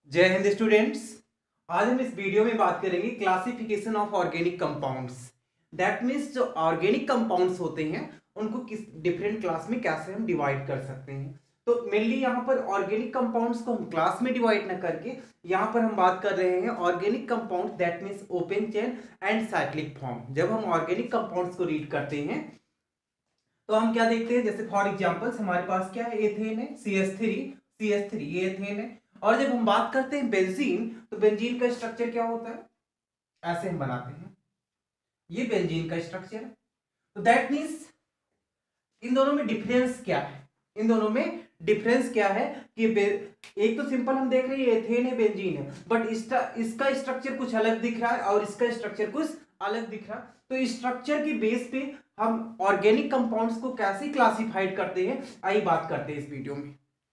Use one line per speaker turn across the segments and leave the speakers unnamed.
जय हिंद स्टूडेंट्स। आज हम इस वीडियो में बात करेंगे classification of organic compounds. That means जो ऑर्गेनिक कंपाउंड्स होते हैं उनको किस डिफरेंट क्लास में कैसे हम डिवाइड कर सकते हैं। तो मेनली यहाँ पर ऑर्गेनिक कंपाउंड्स को हम क्लास में डिवाइड ना करके यहाँ पर हम बात कर रहे हैं organic compound that means open chain and cyclic form. जब हम ऑर्गेनिक कंपाउंड्स को रीड करते हैं तो हम क्या देखते हैं, जैसे फॉर एग्जांपल्स हमारे पास क्या है, एथेन है, CH3 ये एथेन है। और जब हम बात करते हैं बेंजीन, तो बेंजीन का स्ट्रक्चर क्या होता है, ऐसे हम बनाते हैं, ये बेंजीन का स्ट्रक्चर है। तो दैट मीन्स इन दोनों में डिफरेंस क्या है, इन दोनों में डिफरेंस क्या है कि एक तो सिंपल हम देख रहे हैं एथेन है बेंजीन है, बट इसका स्ट्रक्चर कुछ अलग दिख रहा है और इसका स्ट्रक्चर कुछ अलग दिख रहा है। तो स्ट्रक्चर की बेस पे हम ऑर्गेनिक कंपाउंड्स को कैसे क्लासिफाइड करते हैं, आइए बात करते हैं इस वीडियो में।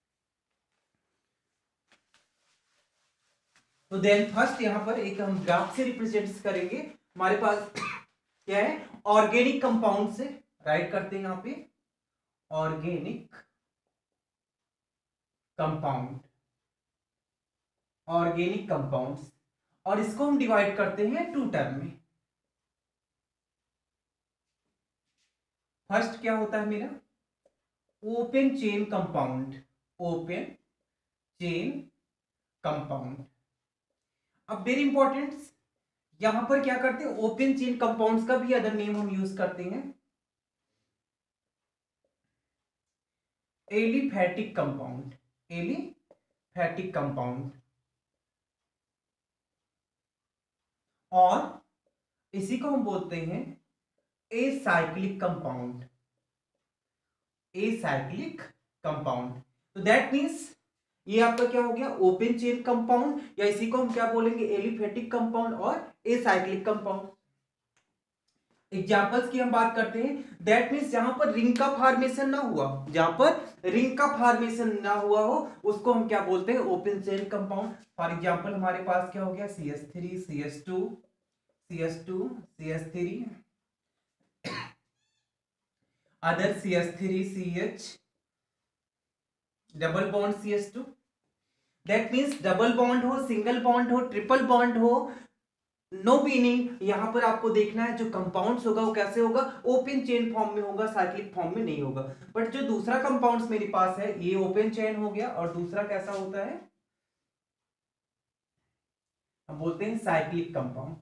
तो देन फर्स्ट यहां पर एक हम ग्राफ से रिप्रेजेंट करेंगे। हमारे पास क्या है, ऑर्गेनिक कंपाउंड से राइट करते हैं यहां पे ऑर्गेनिक कंपाउंड, ऑर्गेनिक कंपाउंड्स, और इसको हम डिवाइड करते हैं टू टर्म में। फर्स्ट क्या होता है मेरा, open chain compound, open chain compound. अब वेरी इंपॉर्टेंट, यहां पर क्या करते हैं, ओपन चेन कंपाउंड्स का भी अदर नेम हम यूज करते हैं एलिफैटिक कंपाउंड, एलिफैटिक कंपाउंड। और इसी को हम बोलते हैं एसाइक्लिक कंपाउंड, एसाइक्लिक कंपाउंड। तो दैट मीन्स ये आपका क्या हो गया, ओपन चेन कंपाउंड, या इसी को हम क्या बोलेंगे, एलिफेटिक कंपाउंड और एसाइक्लिक कंपाउंड। एग्जांपल्स की हम बात करते हैं, दैट मीन्स जहां पर रिंग का फॉर्मेशन ना हुआ, जहां पर रिंग का फॉर्मेशन ना हुआ हो उसको हम क्या बोलते हैं, open chain compound. For example हमारे पास क्या हो गया, CH3 CH2 CH2 CH3, other CH3 CH, double bond CH2। That means double bond हो, सिंगल बॉन्ड हो, ट्रिपल बॉन्ड हो, नो मीनिंग यहां पर आपको देखना है जो कंपाउंड्स होगा वो कैसे होगा, ओपन चेन फॉर्म में होगा, साइक्लिक फॉर्म में नहीं होगा। बट जो दूसरा कंपाउंड्स मेरे पास है ये ओपन चेन हो गया, और दूसरा कैसा होता है, हम बोलते हैं साइक्लिक कंपाउंड।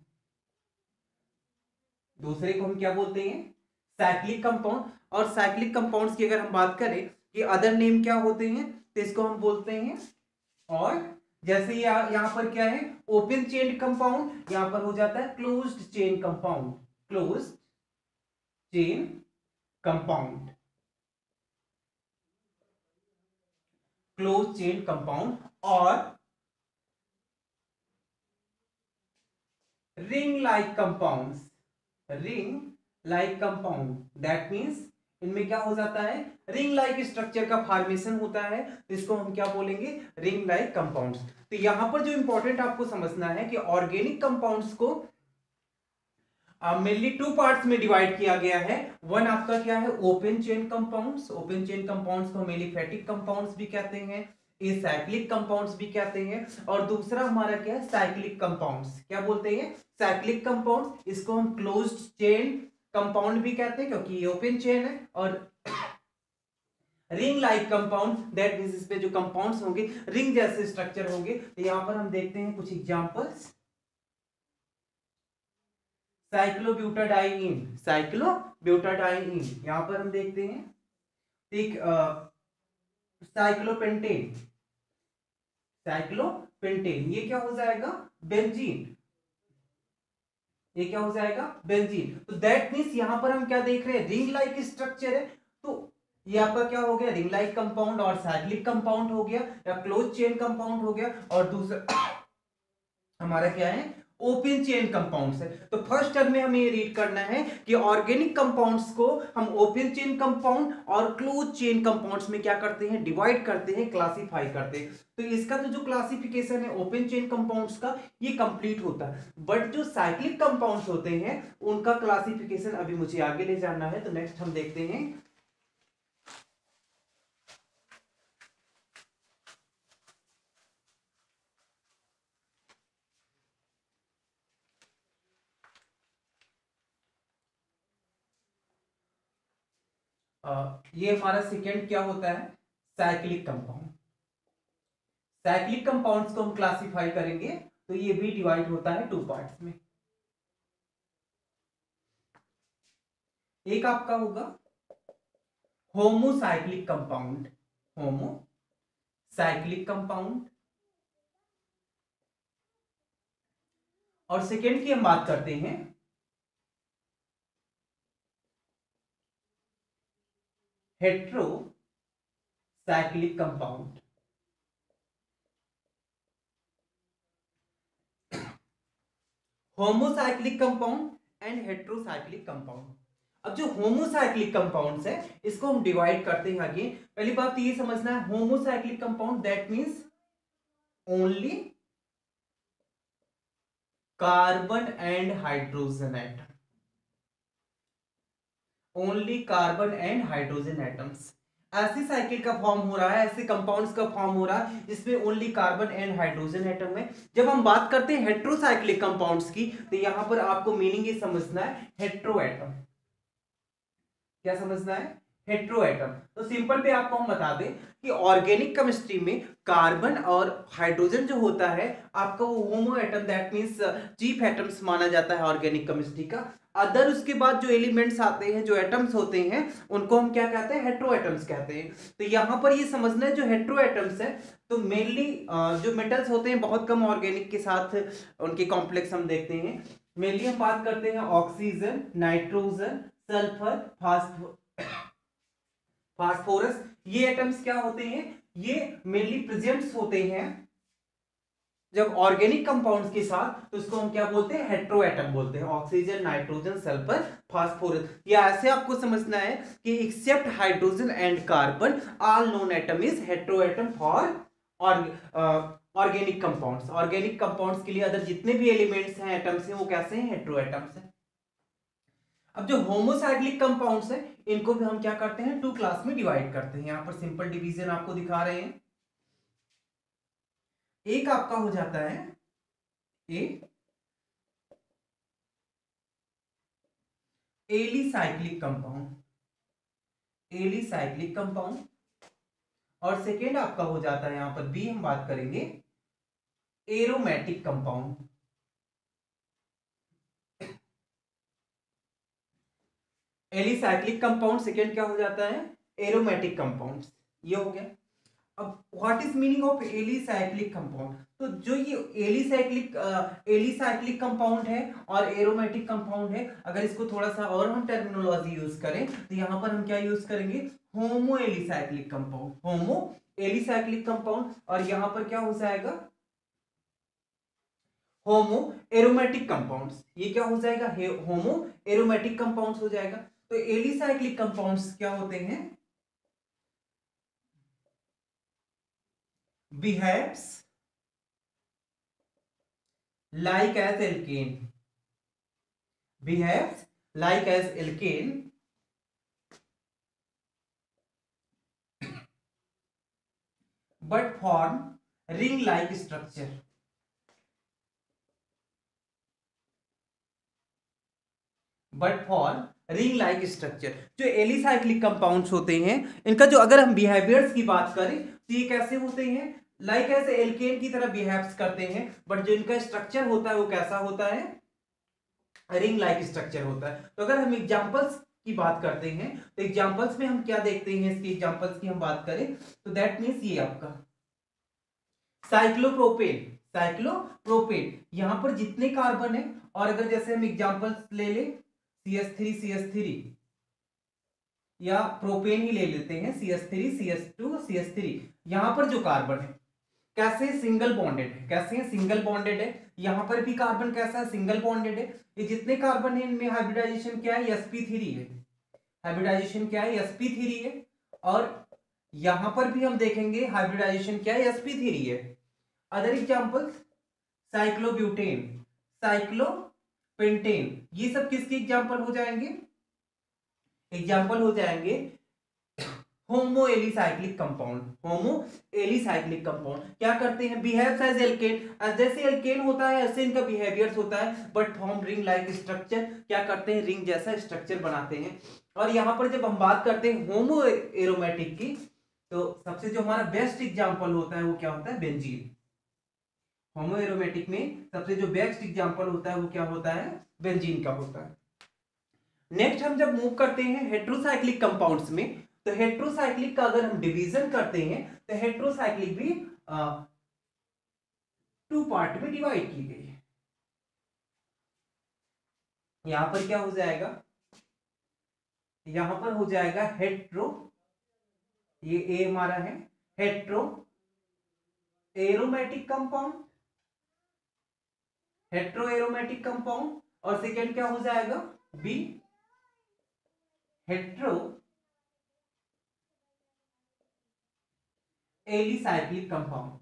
दूसरे को हम क्या बोलते हैं, साइक्लिक कंपाउंड। और साइक्लिक कंपाउंड्स की अगर हम बात करें कि अदर नेम क्या होते हैं, तो इसको हम बोलते हैं, और जैसे यहां पर क्या है, ओपन चेन कंपाउंड, यहां पर हो जाता है closed chain compound, closed chain compound, close chain compound. और ring like compounds, ring like compound, that means इनमें क्या हो जाता है, रिंग लाइक स्ट्रक्चर का फॉर्मेशन होता है, तो इसको हम क्या बोलेंगे, रिंग लाइक कंपाउंड्स। तो यहां पर जो इंपॉर्टेंट आपको समझना है कि ऑर्गेनिक कंपाउंड्स को मेनली टू पार्ट्स में डिवाइड किया गया है। वन आपका क्या है, open chain compounds, open chain compounds को एलिफैटिक कंपाउंड्स भी कहते हैं, एसाइक्लिक कंपाउंड्स भी कहते हैं। और दूसरा हमारा क्या है, साइक्लिक कंपाउंड्स, क्या बोलते हैं, साइक्लिक कंपाउंड्स। इसको हम क्लोज्ड चेन कंपाउंड भी कहते हैं क्योंकि ये ओपन चेन है। और ring like compound, that means इसमें जो कंपाउंड्स होंगे रिंग जैसे स्ट्रक्चर होंगे। तो यहां पर हम देखते हैं कुछ एग्जांपल्स, साइक्लोब्यूटाडाइइन, साइक्लोब्यूटाडाइइन, यहां पर हम देखते हैं, ठीक, साइक्लोपेंटेन, साइक्लोपेंटेन, ये क्या हो जाएगा, बेंजीन, ये क्या हो जाएगा, बेंजीन। तो दैट मींस यहां पर हम क्या देख रहे हैं, रिंग लाइक स्ट्रक्चर है। तो ये आपका क्या हो गया, रिंग लाइक कंपाउंड और साइक्लिक कंपाउंड हो गया, या क्लोज चेन कंपाउंड हो गया। और दूसरा हमारा क्या है, ओपन चेन कंपाउंड्स है। तो फर्स्ट टर्म में हमें ये रीड करना है कि ऑर्गेनिक कंपाउंड्स को हम ओपन चेन कंपाउंड और क्लोज चेन कंपाउंड्स में क्या करते हैं, डिवाइड करते हैं, क्लासिफाई करते हैं। तो इसका तो जो क्लासिफिकेशन है ओपन चेन कंपाउंड्स का, ये कंप्लीट होता है। बट जो साइक्लिक कंपाउंड्स होते हैं उनका क्लासिफिकेशन अभी मुझे आगे ले जाना है। तो नेक्स्ट हम देखते हैं, ये हमारा सेकेंड क्या होता है, साइक्लिक कंपाउंड। साइक्लिक कंपाउंड्स को हम क्लासिफाई करेंगे तो ये भी डिवाइड होता है टू पार्ट्स में। एक आपका होगा होमोसाइक्लिक कंपाउंड, होमोसाइक्लिक कंपाउंड, और सेकेंड की हम बात करते हैं heterocyclic compound. Homocyclic compound and heterocyclic compound. अब जो होमोसाइक्लिक कंपाउंड्स है इसको हम डिवाइड करते हैं आगे। पहली बात तो ये समझना है, homocyclic compound that means only carbon and hydrogen atom, only carbon and hydrogen atoms. ऐसी साइकिल का फॉर्म हो रहा है, ऐसे कंपाउंड्स का फॉर्म हो रहा है जिसमें only carbon and hydrogen atom है। जब हम बात करते हैं हेट्रोसाइक्लिक कंपाउंड्स की तो यहां पर आपको मीनिंग ये समझना है, हेट्रो एटम। क्या समझना है, हेट्रो एटम। तो सिंपल पे आपको हम बता दें कि ऑर्गेनिक केमिस्ट्री में कार्बन और हाइड्रोजन जो होता है आपका वो homo atom, that means chief atoms माना जाता है ऑर्गेनिक केमिस्ट्री का। अदर उसके बाद जो एलिमेंट्स आते हैं, जो एटम्स होते हैं, उनको हम क्या कहते हैं, हेट्रो एटम्स कहते हैं। तो यहां पर ये समझना है जो हेट्रो एटम्स है तो मेनली जो मेटल्स होते हैं बहुत कम ऑर्गेनिक के साथ उनके कॉम्प्लेक्स हम देखते हैं। मेनली हम बात करते हैं ऑक्सीजन, नाइट्रोजन, सल्फर, फास्फोरस। ये एटम्स क्या होते हैं, ये मेनली प्रेजेंट्स होते हैं जब ऑर्गेनिक कंपाउंड्स के साथ, तो उसको हम क्या बोलते हैं, हेट्रो एटम बोलते हैं। Oxygen, nitrogen, sulphur, phosphorus. या ऐसे आपको समझना है कि except hydrogen and carbon all non atom is hetero atom for organic compounds. Organic compounds के लिए अदर जितने भी एलिमेंट्स हैं, एटम्स हैं, वो कैसे हैं, हेट्रो एटम्स हैं। अब जो होमोसाइक्लिक कंपाउंड्स हैं इनको भी हम क्या करते हैं, टू क्लास में डिवाइड करते हैं। यहां पर सिंपल डिवीजन आपको दिखा रहे हैं। एक आपका हो जाता है एलिसाइक्लिक कंपाउंड, एलिसाइक्लिक कंपाउंड, और सेकेंड आपका हो जाता है यहां पर बी, हम बात करेंगे aromatic compound. Alicyclic compound, second क्या हो जाता है, एरोमेटिक कंपाउंड। ये हो गया। अब what is meaning of alicyclic compound, तो जो ये एलिसाइक्लिक कंपाउंड है और एरोमेटिक कंपाउंड है, अगर इसको थोड़ा सा और हम टर्मिनोलॉजी यूज करें तो यहां पर हम क्या यूज करेंगे, homo alicyclic compound, homo alicyclic compound, और यहां पर क्या हो जाएगा, होमो एरोमेटिक कंपाउंड्स। ये क्या हो जाएगा, होमो एरोमेटिक कंपाउंड्स हो जाएगा। तो एलिसाइक्लिक कंपाउंड्स क्या होते हैं, behaves like as alkane, behaves like as alkane but form ring like structure, but for ring like structure. जो एलिसाइक्लिक कंपाउंड्स होते हैं इनका जो अगर हम बिहेवियर्स की बात करें तो ये कैसे होते हैं, लाइक ऐसे एल्केन की तरह बिहेव्स करते हैं, बट जो इनका स्ट्रक्चर होता है वो कैसा होता है, रिंग लाइक स्ट्रक्चर होता है। तो अगर हम एग्जांपल्स की बात करते हैं तो एग्जांपल्स में हम क्या देखते हैं, इसकी एग्जांपल्स की हम बात करें तो दैट मींस ये आपका साइक्लोप्रोपेन, साइक्लोप्रोपेन यहां पर जितने कार्बन है, और अगर जैसे हम एग्जांपल्स ले ले CH3 या प्रोपेन ही ले लेते हैं, CH3 CH2 CH3, यहां पर जो कार्बन है कैसे सिंगल बॉन्डेड है, कैसे है सिंगल बॉन्डेड है। यहां पर भी कार्बन कैसा है, सिंगल बॉन्डेड है। ये जितने कार्बन है इनमें हाइब्रिडाइजेशन क्या है, sp3 है, हाइब्रिडाइजेशन क्या है, sp3 है। और यहां पर भी हम देखेंगे हाइब्रिडाइजेशन क्या है, sp3 है। अदर एग्जांपल्स साइक्लोब्यूटेन, साइक्लोपेंटेन, ये सब किसके एग्जांपल हो जाएंगे, एग्जांपल हो जाएंगे homo alicyclic compound, homo alicyclic compound. क्या करते हैं, बिहेव्स एज एल्केन, जैसे एल्केन होता है ऐसे इनका बिहेवियर्स होता है, but form ring like structure, क्या करते हैं, रिंग जैसा स्ट्रक्चर बनाते हैं। और यहाँ पर जब हम बात करते हैं होमो एरोमेटिक की, तो सबसे जो हमारा बेस्ट एग्जांपल होता है वो क्या होता है, बेंजीन। होमो एरोमेटिक में सबसे जो बेस्ट एग्जांपल होता है वो क्या होता है, बेंजीन का होता है। नेक्स्ट हम जब मूव करते हैं हेट्रोसाइक्लिक कंपाउंड्स में, तो हेट्रोसाइक्लिक का अगर हम डिवीजन करते हैं तो हेट्रोसाइक्लिक भी 2 पार्ट में डिवाइड की गई है। यहां पर क्या हो जाएगा, यहां पर हो जाएगा हेट्रो, ये ए हमारा है, hetero aromatic compound, hetero aromatic compound, और सेकेंड क्या हो जाएगा, B hetero alicyclic compound,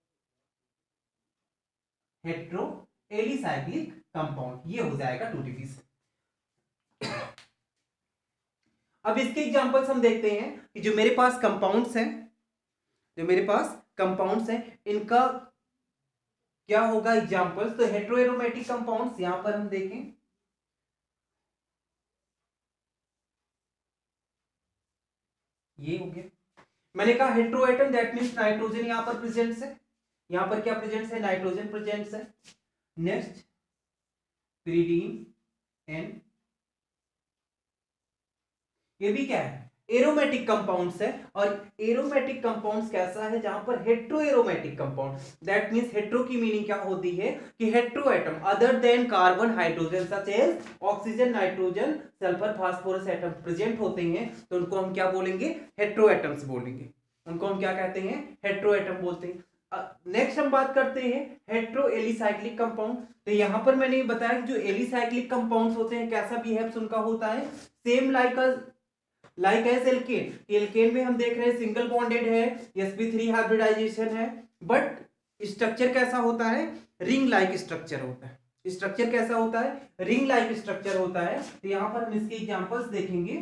hetero alicyclic compound, ये हो जाएगा 2 डिवीजन। अब इसके एग्जांपल्स हम देखते हैं कि जो मेरे पास कंपाउंड्स हैं, जो मेरे पास कंपाउंड्स हैं, इनका क्या होगा एग्जांपल्स। तो हेट्रो एरोमेटिक कंपाउंड्स यहां पर हम देखें, ये हो गया, मैंने कहा hetero atom that means nitrogen यहां पर प्रेजेंट है, यहां पर क्या प्रेजेंट है, नाइट्रोजन प्रेजेंट है। नेक्स्ट pyridine एंड ये भी क्या है, एरोमेटिक कंपाउंड्स है। और एरोमेटिक कंपाउंड्स कैसा है, जहां पर hetero aromatic compound, that means hetero की मीनिंग क्या होती है कि hetero atom other than carbon hydrogen such as oxygen nitrogen sulphur phosphorus atom present होते हैं, तो उनको हम क्या बोलेंगे, हेट्रो एटम्स बोलेंगे, उनको हम क्या कहते हैं, हेट्रो एटम बोलते हैं। नेक्स्ट हम बात करते हैं हेट्रो एलिसाइक्लिक कंपाउंड। तो यहां पर मैंने बताया कि जो एलिसाइक्लिक कंपाउंड्स होते हैं कैसा बिहेव्स उनका होता है, same like as alkane. Alkane में हम देख रहे हैं सिंगल बॉन्डेड है, sp3 हाइब्रिडाइजेशन है, बट स्ट्रक्चर कैसा होता है, रिंग लाइक स्ट्रक्चर होता है। स्ट्रक्चर कैसा होता है, रिंग लाइक स्ट्रक्चर होता है। तो यहां पर हम इसके एग्जांपल्स देखेंगे,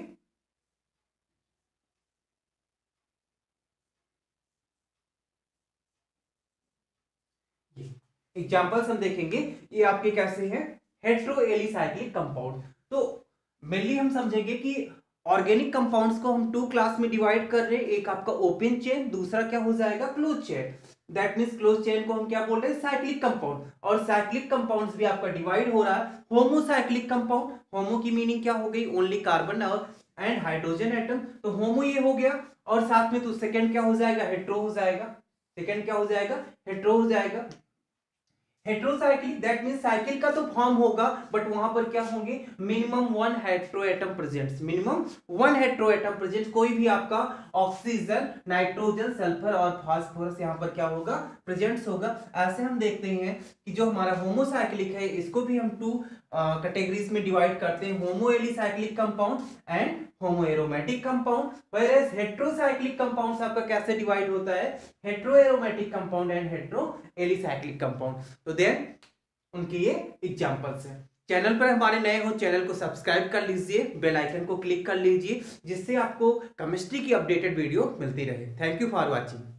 एग्जांपल्स हम देखेंगे, ये आपके कैसे हैं, हेट्रो एलिसाइक्लिक कंपाउंड। तो मेनली हम समझेंगे कि ऑर्गेनिक कंपाउंड्स को हम 2 क्लास में डिवाइड कर रहे हैं, एक आपका ओपन चेन, दूसरा क्या हो जाएगा, close chain. That means close chain को हम क्या बोल रहे हैं, साइक्लिक कंपाउंड। और साइक्लिक कंपाउंड्स भी आपका डिवाइड हो रहा है, होमोसाइक्लिक कंपाउंड, होमो की मीनिंग क्या हो गई, ओनली कार्बन और एंड हाइड्रोजन एटम, तो होमो ये हो गया। और साथ में तो सेकंड क्या हो जाएगा, हेट्रो हो जाएगा, सेकंड क्या हो जाएगा, हेट्रो हो जाएगा। हेट्रोसाइक्लिक दैट मींस साइकिल का तो फॉर्म होगा, बट वहां पर क्या होंगे, minimum 1 heteroatom present, minimum 1 heteroatom present. कोई भी आपका ऑक्सीजन नाइट्रोजन सल्फर और फास्फोरस यहां पर क्या होगा, प्रेजेंट्स होगा। ऐसे हम देखते हैं कि जो हमारा होमोसाइक्लिक है इसको भी हम 2 कैटेगरीज में डिवाइड करते हैं, homo alicyclic compound and homo aromatic compound. Whereas heterocyclic compounds आपका कैसे डिवाइड होता है, hetero aromatic compound and hetero alicyclic compound. तो देन उनके ये एग्जांपल्स हैं। चैनल पर हमारे नए हो, चैनल को सब्सक्राइब कर लीजिए, बेल आइकन को क्लिक कर लीजिए, जिससे आपको केमिस्ट्री की अपडेटेड वीडियो मिलती रहे। Thank you for watching.